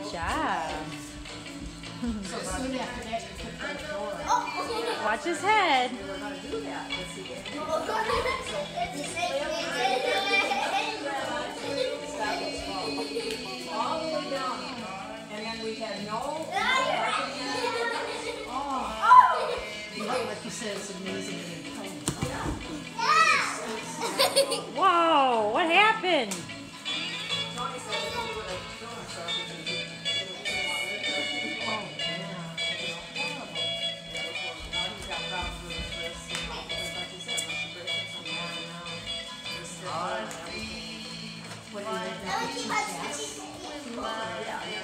job. So soon after that, you put the door. Watch his head. We were going to do that this evening. All the way down. And then we had no. Oh. Like you said, it's amazing in Whoa, what happened? Tony said he would have thrown himself because he didn't want to live there. Oh, yeah. Now he's got problems with his wrist, because like you said, once you break it, sometimes wrist stiff and everything. What do you have to teach us? Yeah,